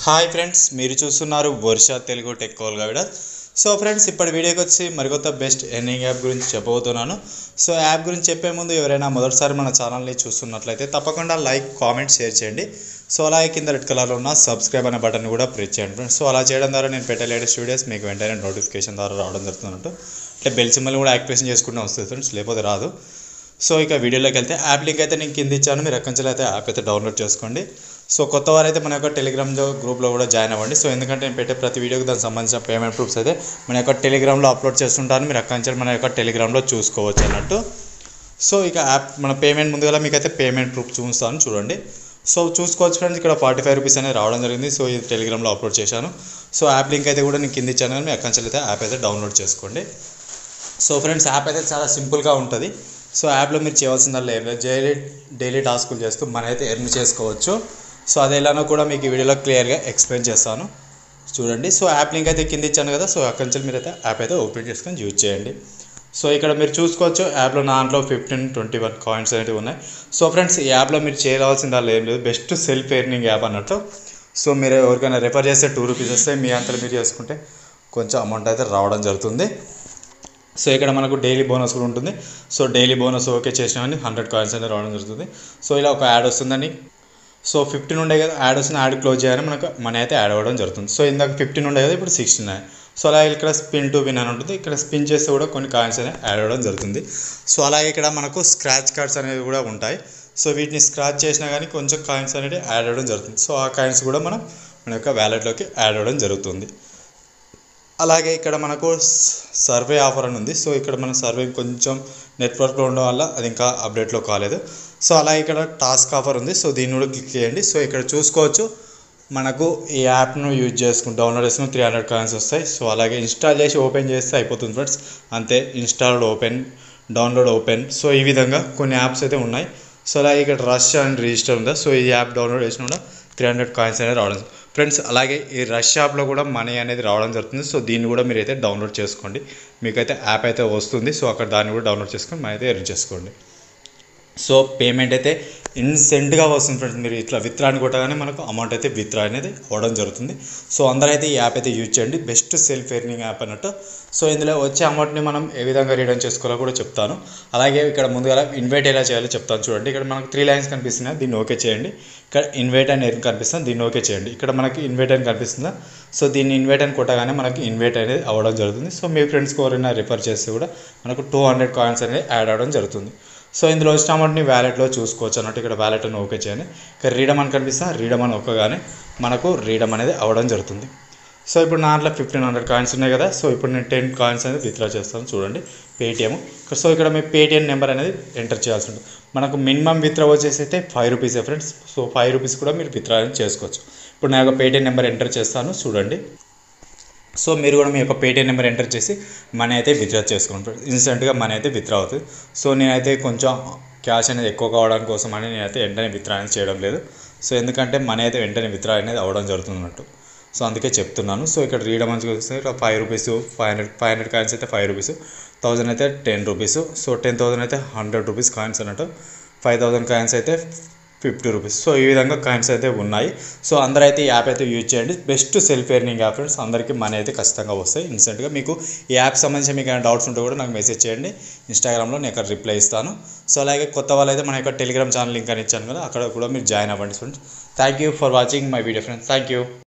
Hi friends, మీరు చూస్తున్నారు Varsha Telugu tech call guide. So friends, ఇప్పటి వీడియోకి వచ్చి మరికొత్త బెస్ట్ ఎర్నింగ్ యాప్ గురించి చెప్పబోతున్నాను. సో యాప్ గురించి చెప్పే ముందు ఎవరైనా మొదటిసారి మన ఛానల్ని చూస్తున్నట్లయితే తప్పకుండా లైక్, కామెంట్, షేర్ చేయండి. సో అలాగే కింద రెడ్ కలర్లో ఉన్న సబ్స్క్రైబ్ అనే బటన్ కూడా ప్రెస్ చేయండి ఫ్రెండ్స్. సో అలా చేయడం ద్వారా నేను పెట్టే లేటెస్ట్ వీడియోస్ మీకు వెంటనే నోటిఫికేషన్ ద్వారా రావడం జరుగుతున్నట్టు. అంటే బెల్ సింబల్ కూడా యాక్టివేషన్ చేసుకుంటూ వస్తుంది ఫ్రెండ్స్, లేకపోతే రాదు. సో ఇక వీడియోలోకి వెళ్తే యాప్ లింక్ అయితే నేను కింద ఇచ్చాను, మీరు ఎక్కడి నుంచి అయితే యాప్ అయితే డౌన్లోడ్ చేసుకోండి. సో కొత్త వారైతే మన యొక్క టెలిగ్రామ్ గ్రూప్లో కూడా జాయిన్ అవ్వండి. సో ఎందుకంటే నేను పెట్టే ప్రతి వీడియోకి దానికి సంబంధించిన పేమెంట్ ప్రూఫ్స్ అయితే మన యొక్క టెలిగ్రామ్లో అప్లోడ్ చేస్తుంటాను, మీరు అక్కడి నుంచి మన యొక్క టెలిగ్రామ్లో చూసుకోవచ్చు అన్నట్టు. సో ఇక యాప్ మన పేమెంట్ ముందుగా మీకైతే పేమెంట్ ప్రూఫ్ చూస్తాను, చూడండి. సో చూసుకోవచ్చు ఫ్రెండ్స్, ఇక్కడ 45 రూపీస్ అనేది రావడం జరిగింది. సో ఇది టెలిగ్రామ్లో అప్లోడ్ చేశాను. సో యాప్ లింక్ అయితే కూడా నేను కింద ఇచ్చాను, కానీ మీ అక్కడి నుంచి అయితే యాప్ అయితే డౌన్లోడ్ చేసుకోండి. సో ఫ్రెండ్స్, యాప్ అయితే చాలా సింపుల్గా ఉంటుంది. సో యాప్లో మీరు చేయవలసిందల్లా ఏం లేదు, డైలీ టాస్కులు చేస్తూ మన అయితే ఎర్న్ చేసుకోవచ్చు. సో అది ఎలానో కూడా మీకు ఈ వీడియోలో క్లియర్గా ఎక్స్ప్లెయిన్ చేస్తాను, చూడండి. సో యాప్ లింక్ అయితే కింద ఇచ్చాను కదా, సో అక్కడి నుంచి మీరు అయితే యాప్ అయితే ఓపెన్ చేసుకొని యూజ్ చేయండి. సో ఇక్కడ మీరు చూసుకోవచ్చు, యాప్లో నా దాంట్లో 15-21 కాయిన్స్ అనేవి ఉన్నాయి. సో ఫ్రెండ్స్, ఈ యాప్లో మీరు చేయవలసిందల్లా ఏం లేదు, బెస్ట్ సెల్ఫ్ ఎర్నింగ్ యాప్ అన్నట్టు. సో మీరు ఎవరికైనా రెఫర్ చేస్తే 2 రూపీస్ వస్తాయి, మీ అంతలో మీరు చేసుకుంటే కొంచెం అమౌంట్ అయితే రావడం జరుగుతుంది. సో ఇక్కడ మనకు డైలీ బోనస్ కూడా ఉంటుంది. సో డైలీ బోనస్ ఓకే చేసినామని 100 కాయిన్స్ అనేది రావడం జరుగుతుంది. సో ఇలా ఒక యాడ్ వస్తుందని, సో 15 ఉండే కదా యాడ్ వస్తుంది, యాడ్ క్లోజ్ చేయాలని మనకు మనీ అయితే యాడ్ అవ్వడం జరుగుతుంది. సో ఇందాక 15 ఉండే కదా, ఇప్పుడు 16. సో అలాగే ఇక్కడ స్పిన్ టు విన్ అని ఉంటుంది, ఇక్కడ స్పిన్ చేస్తే కూడా కొన్ని కాయిన్స్ అనేవి యాడ్ అవ్వడం జరుగుతుంది. సో అలాగే ఇక్కడ మనకు స్క్రాచ్ కార్డ్స్ అనేవి కూడా ఉంటాయి. సో వీటిని స్క్రాచ్ చేసినా కానీ కొంచెం కాయిన్స్ అనేవి యాడ్ అవ్వడం జరుగుతుంది. సో ఆ కాయిన్స్ కూడా మన యొక్క వ్యాలెట్లోకి యాడ్ అవ్వడం జరుగుతుంది. అలాగే ఇక్కడ మనకు సర్వే ఆఫర్ అని ఉంది. సో ఇక్కడ మన సర్వే కొంచెం నెట్వర్క్లో ఉండడం వల్ల అది ఇంకా అప్డేట్లో కాలేదు. సో అలాగే ఇక్కడ టాస్క్ ఆఫర్ ఉంది. సో దీన్ని కూడా క్లిక్ చేయండి. సో ఇక్కడ చూసుకోవచ్చు, మనకు ఈ యాప్ను యూజ్ చేసుకుని డౌన్లోడ్ చేసుకుని 300 కాయిన్స్ వస్తాయి. సో అలాగే ఇన్స్టాల్ చేసి ఓపెన్ చేస్తే అయిపోతుంది ఫ్రెండ్స్, అంతే. Installed open, download open. So ఈ విధంగా కొన్ని యాప్స్ అయితే ఉన్నాయి. సో అలాగే ఇక్కడ రష్ అండ్ రిజిస్టర్ ఉందా. సో ఈ యాప్ డౌన్లోడ్ చేసిన కూడా 300 కాయిన్స్ అనేది రావడం ఫ్రెండ్స్. అలాగే ఈ రష్ యాప్లో కూడా మనీ అనేది రావడం జరుగుతుంది. సో దీన్ని కూడా మీరు అయితే డౌన్లోడ్ చేసుకోండి, మీకైతే యాప్ అయితే వస్తుంది. సో అక్కడ దాన్ని కూడా డౌన్లోడ్ చేసుకొని మనీ అయితే ఎర్న్ చేసుకోండి. సో పేమెంట్ అయితే ఇన్స్టెంట్గా వస్తుంది ఫ్రెండ్స్, మీరు ఇట్లా విత్డ్రా అని కొట్టగానే మనకు అమౌంట్ అయితే విత్డ్రా అనేది అవ్వడం జరుగుతుంది. సో అందరైతే ఈ యాప్ అయితే యూజ్ చేయండి, బెస్ట్ సెల్ఫ్ ఎర్నింగ్ యాప్ అన్నట్టు. సో ఇందులో వచ్చే అమౌంట్ని మనం ఏ విధంగా రిటర్న్ చేసుకోవాలో కూడా చెప్తాను. అలాగే ఇక్కడ ముందుగా ఇన్వైట్ ఎలా చేయాలో చెప్తాను, చూడండి. ఇక్కడ మనకు 3 లైన్స్ కనిపిస్తున్నాయి, దీన్ని ఓకే చేయండి. ఇక్కడ ఇన్వైట్ అని కనిపిస్తుంది, దీన్ని ఓకే చేయండి. ఇక్కడ మనకి ఇన్వైట్ అని కనిపిస్తుందా. సో దీన్ని ఇన్వైట్ అని కొట్టగానే మనకి ఇన్వైట్ అనేది అవ్వడం జరుగుతుంది. సో మీ ఫ్రెండ్స్కి ఎవరైనా రిఫర్ చేస్తే కూడా మనకు 200 కాయిన్స్ అనేది యాడ్ అవ్వడం జరుగుతుంది. సో ఇందులో వచ్చిన అమౌంట్ని వ్యాలెట్లో చూసుకోవచ్చు అన్నట్టు. ఇక్కడ వ్యాలెట్ అని ఓకే చేయండి. ఇక్కడ రీడమ్ అని కనిపిస్తా, రీడమ్ అని ఒక్కగానే మనకు రీడమ్ అనేది అవ్వడం జరుగుతుంది. సో ఇప్పుడు నా దాంట్లో 1500 కాయిన్స్ ఉన్నాయి కదా. సో ఇప్పుడు నేను 10 కాయిన్స్ అనేది విత్డ్రా చేస్తాను, చూడండి. పేటిఎం. సో ఇక్కడ మీ పేటిఎం నెంబర్ అనేది ఎంటర్ చేయాల్సి ఉంటుంది. మనకు మినిమం విత్డ్రా వచ్చేసి అయితే 5 రూపీసే ఫ్రెండ్స్. సో 5 రూపీస్ కూడా మీరు విత్డ్రా చేసుకోవచ్చు. ఇప్పుడు నా యొక్క పేటిఎం నెంబర్ ఎంటర్ చేస్తాను, చూడండి. సో మీరు కూడా మీ యొక్క పేటిఎం నెంబర్ ఎంటర్ చేసి మనీ అయితే విత్డ్రా చేసుకోండి. ఇన్స్టెంట్గా మనీ అయితే విత్డ్రా అవుతుంది. సో నేనైతే కొంచెం క్యాష్ అనేది ఎక్కువ కావడానికి కోసం అని నేనైతే వెంటనే విత్డ్రా అనేది చేయడం లేదు. సో ఎందుకంటే మనీ అయితే వెంటనే విత్డ్రా అనేది అవ్వడం జరుగుతుంది అన్నట్టు. సో అందుకే చెప్తున్నాను. సో ఇక్కడ రీడమ్ అని చూస్తే ఇక్కడ 5 రూపీస్, 500 కాయిన్స్ అయితే 5 రూపీస్, 1000 అయితే 10 రూపీస్. సో 10,000 అయితే 100 రూపీస్ కాయిన్స్ అన్నట్టు. 5000 కాయిన్స్ అయితే 50 రూపీస్. సో ఈ విధంగా కాయిన్స్ అయితే ఉన్నాయి. సో అందరూ అయితే ఈ యాప్ అయితే యూజ్ చేయండి, best self earning app friends. అందరికీ మనీ అయితే ఖచ్చితంగా వస్తాయి ఇన్స్టెంట్గా. మీకు ఈ యాప్ సంబంధించి మీకు ఏమైనా డౌట్స్ ఉంటే కూడా నాకు మెసేజ్ చేయండి, ఇన్స్టాగ్రామ్లో నేను అక్కడ రిప్లై ఇస్తాను. సో అలాగే కొత్త వాళ్ళు అయితే మన యొక్క టెలిగ్రామ్ ఛానల్ లింక్ అని ఇచ్చాను కదా, అక్కడ కూడా మీరు జాయిన్ అవ్వండి friends. Thank you for watching my video friends, thank you.